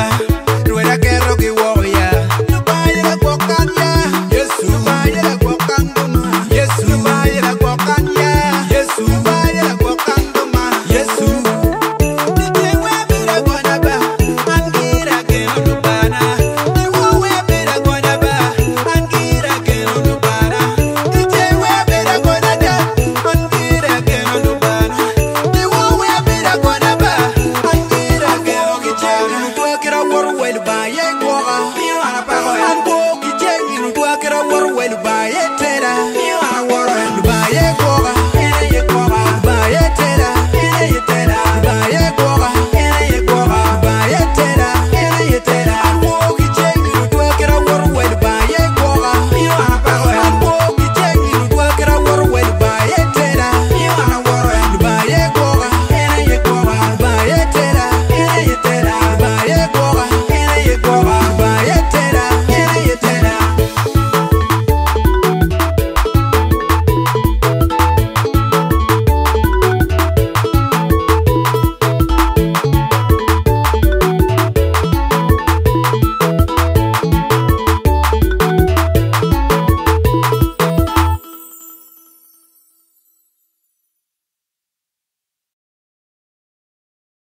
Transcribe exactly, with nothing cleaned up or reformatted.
rueda que rocky warrior. Tu vaya la cuacanya, Yesu vaya la cuacandoma, Yesu vaya la cuacanya, Yesu vaya la cuacandoma, Yesu. Dije wabira guanaba, angira que no lo para. Dije wabira guanaba, angira que no lo para. Dije wabira guanaba, angira que no lo para. Dije wabira guanaba, angira que no lo para. Tu quiero por el valle.